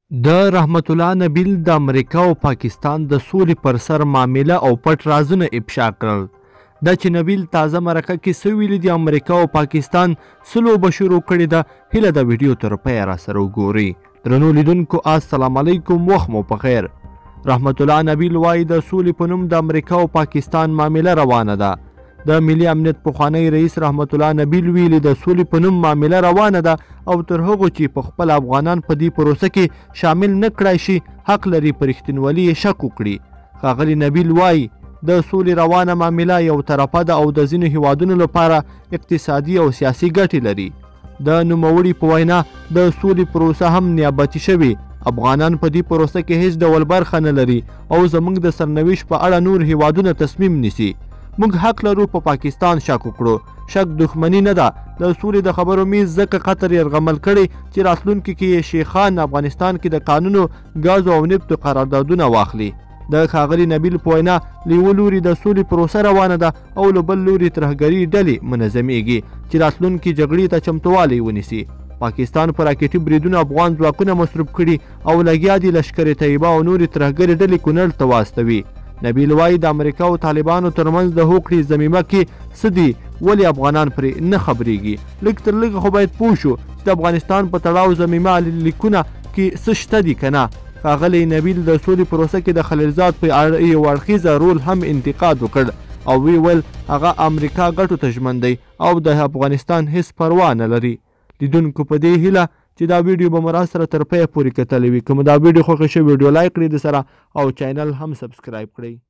د رحمت الله نبیل د امریکا او پاکستان د سولې پر سر معامله او پټ رازونه افشا کړل. دا چې نبیل تازه مرکه کې څه ویلي دي امریکا او پاکستان څه لوبه شروع کړې ده، هیله د ویډیو تر پایه راسره وګورئ. درنو لیدونکو السلام علیکم، وخت مو په خیر. رحمت الله نبیل وایي د سولې په نوم د امریکا او پاکستان معامله روانه ده. د ملي امنیت پخوانی رئیس رحمت الله نبیل ویلي د سولې په نوم معامله روانه ده او تر هغو چې په خپل افغانان په دې پروسه کې شامل نه کړای شي حق لري په رښتینولي یې شک وکړي. ښاغلي نبیل وایي د سولې روانه معامله یو طرفه ده او د ځینو هیوادونو لپاره اقتصادي او سیاسي ګټې لري. د نوموړي په وینا د سولې پروسه هم نیابتي شوې. افغانان په دې پروسه کې هیڅ ډول برخه نه لري او زموږ د سرنوشت په اړه نور هیوادونه تصمیم نیسي. موږ حق لرو په پاکستان شک وکړو. شک دښمني نه ده. د سولې د خبرو میز ځکه قطر یرغمل کړی چې راتلونکي کې شیخان افغانستان کې د قانونو ګازو او نفتو قراردادونه واخلي. د ښاغلي نبیل په وینا له یوه لوري د سولې پروسه روانه ده او له بل لوري ترهګري ډلې منظمیږي چې راتلونکي جګړې ته چمتووالی ونیسي. پاکستان په راکټي بریدونو افغان ځواکونه مصروف کړي او لګیا دي لشکر طیبه او نورې ترهګرې ډلې کونړ ته واستوي. نبیل وایي د امریکا او طالبانو ترمنځ د هوکړې ضمیمه کې څه دي، ولې افغانان پرې نه خبرېږي. لږ تر لږه خو باید پوه شو چې د افغانستان په تړاو ضمیمه لیکونه کې څه شته دي که نه. ښاغلی نبیل د سولې پروسه کې د خلیلزاد په اړه یو اړخیزه رول هم انتقاد وکړ او وی ویل هغه امریکا ګټو ته ژمن دی او د افغانستان هیڅ پروا نه لري. لیدونکو په دې هیله چې دا ویډیو به مو راسره تر پایه پورې کتلی وي. که مو دا ویډیو خوښه شوې ویډیو لایک کړئ د سره او چینل هم سبسکرایب کړئ.